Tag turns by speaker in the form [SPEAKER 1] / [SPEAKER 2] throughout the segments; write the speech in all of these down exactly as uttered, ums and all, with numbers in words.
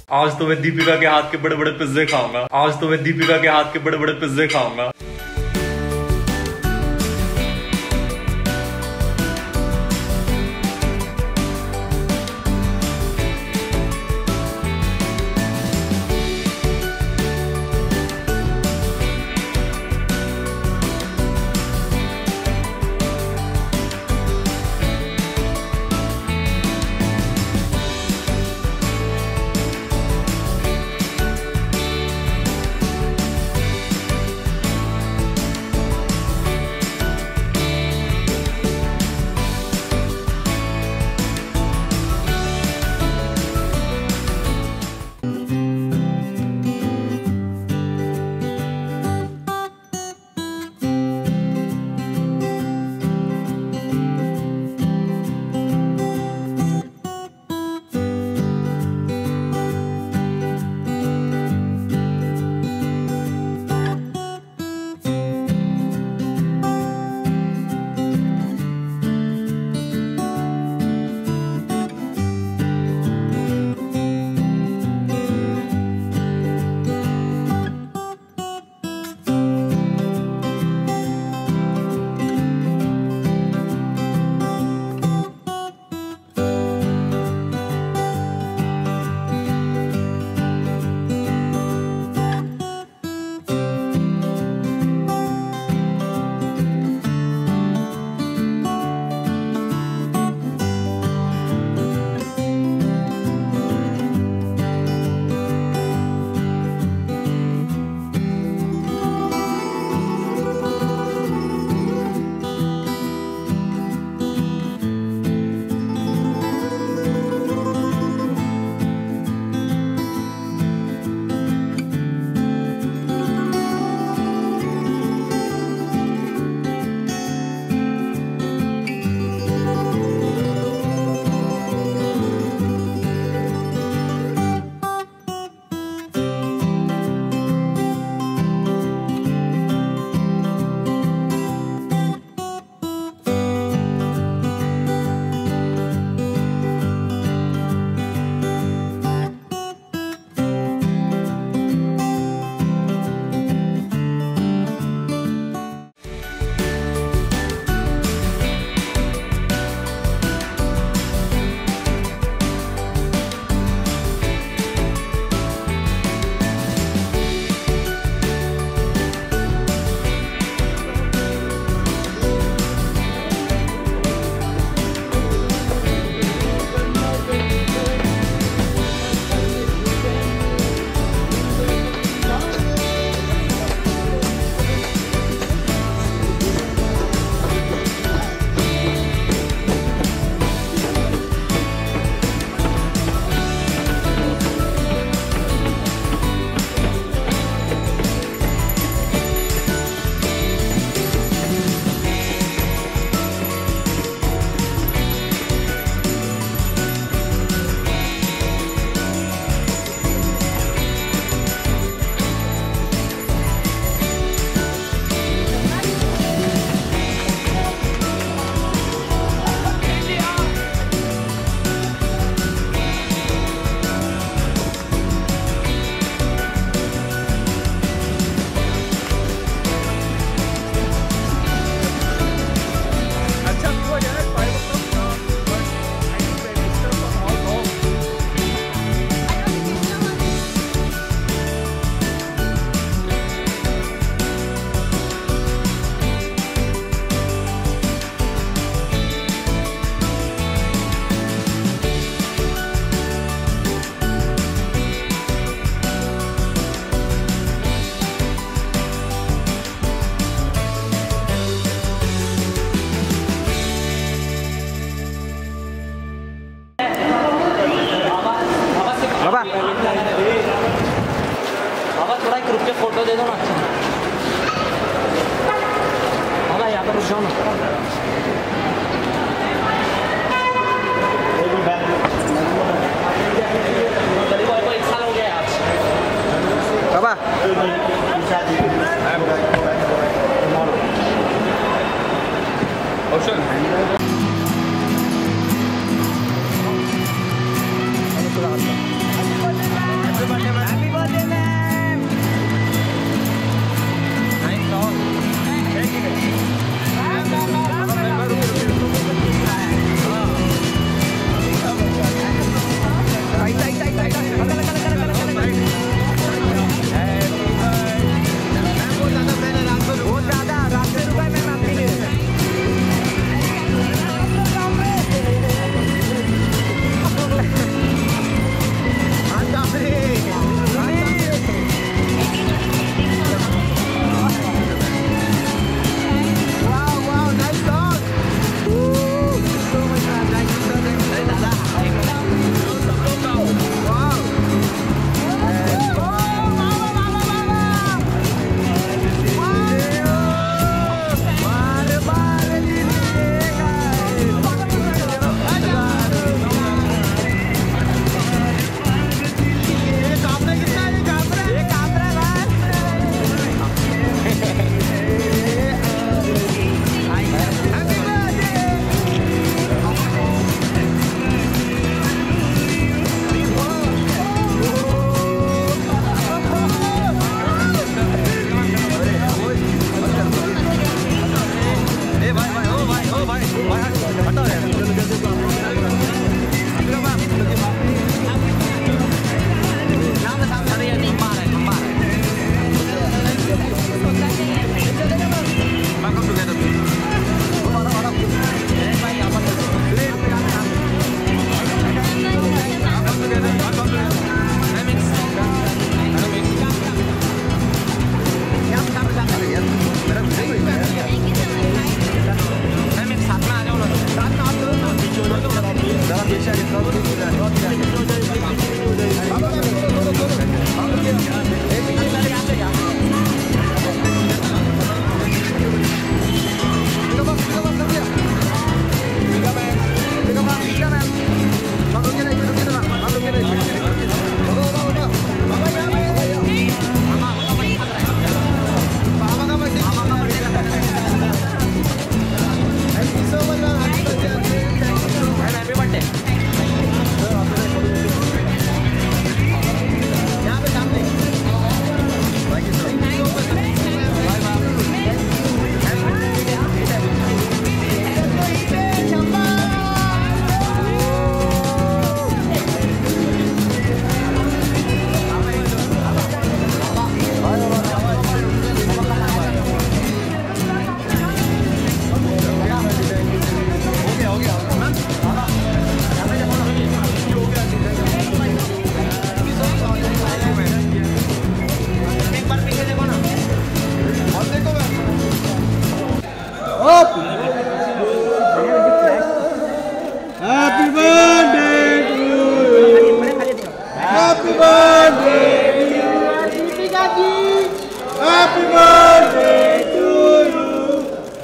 [SPEAKER 1] आज तो मैं दीपिका के हाथ के बड़े बड़े पिज्जे खाऊंगा। आज तो मैं दीपिका के हाथ के बड़े बड़े पिज्जे खाऊंगा।
[SPEAKER 2] फोटो दे दो ना। हाँ भाई यहाँ पर रुक जाओ ना। एक साल हो गया आज।
[SPEAKER 3] बाबा option Happy birthday to you. Happy birthday to you. Happy birthday to you.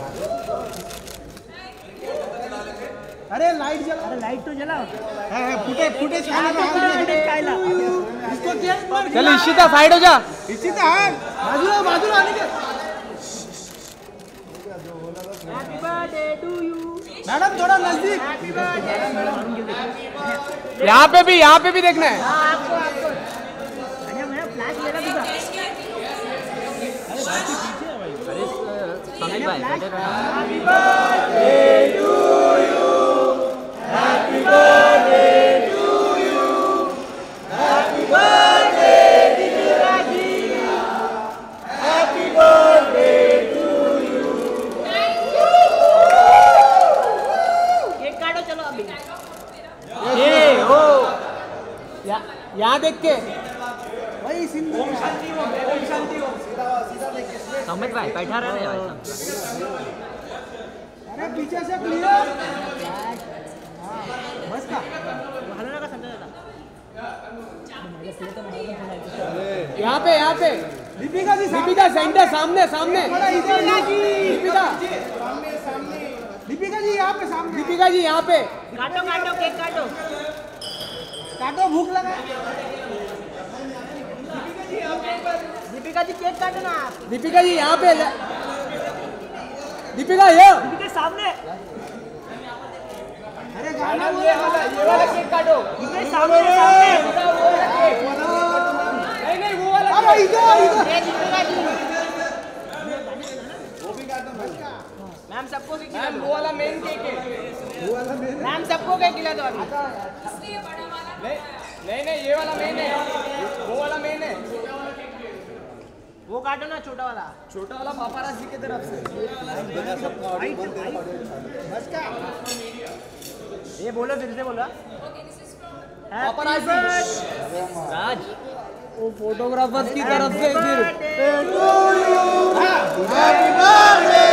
[SPEAKER 3] अरे लाइट जला, अरे लाइट तो जला है, फुटे फुटे इसको क्या? चल इशिता साइड हो जा, इशिता हाँ बाजूला बाजूला आने के। Happy birthday to you. Madam थोड़ा नजदीक। यहाँ पे भी यहाँ पे भी देखना है।
[SPEAKER 2] आपको आपको अरे मेरा फ्लैश मेरा भी था। अरे happy birthday to you, happy birthday to you, happy birthday Dilra ji, happy birthday to you. Cake काटो चलो अभी।
[SPEAKER 3] ये हो यहाँ देख के भाई सिंधु ओम शांति हो, ओम शांति हो, सीधा सीधा देख के
[SPEAKER 2] समझ भाई बैठा रहे भाई।
[SPEAKER 3] अरे पीछे से क्लियर बस का
[SPEAKER 2] हलना का समझा था।
[SPEAKER 3] यहाँ पे यहाँ पे दीपिका जी, दीपिका सेंटर सामने सामने, दीपिका जी दीपिका दीपिका जी यहाँ पे सामने, दीपिका जी यहाँ पे
[SPEAKER 2] काटो काटो केक काटो
[SPEAKER 3] काटो, भूख लगा।
[SPEAKER 2] दीपिका जी केक काटो ना आप।
[SPEAKER 3] दीपिका जी यहाँ पे, दीपिका ये
[SPEAKER 2] दीपिका सामने।
[SPEAKER 3] अरे गाना ये वाला ये वाला केक काटो,
[SPEAKER 2] दीपिका सामने सामने।
[SPEAKER 3] नहीं नहीं वो वाला, अरे इधर इधर
[SPEAKER 2] ये दीपिका जी वो भी काटो मैम, सबको केक खिला दो।
[SPEAKER 3] वो वाला मेन केक है, वो वाला मेन।
[SPEAKER 2] मैम सबको केक खिला दो अभी।
[SPEAKER 3] नहीं नहीं नहीं ये वाला मेन है, वो वाला मेन है।
[SPEAKER 2] वो काटो ना छोटा वाला,
[SPEAKER 3] छोटा वाला पापाराजी की तरफ से। बस का
[SPEAKER 2] ये बोलो फिर से बोलो।
[SPEAKER 3] पापाराजी
[SPEAKER 2] राज
[SPEAKER 3] वो फोटोग्राफर्स की तरफ से फिर
[SPEAKER 2] Happy birthday to you.
[SPEAKER 3] Happy birthday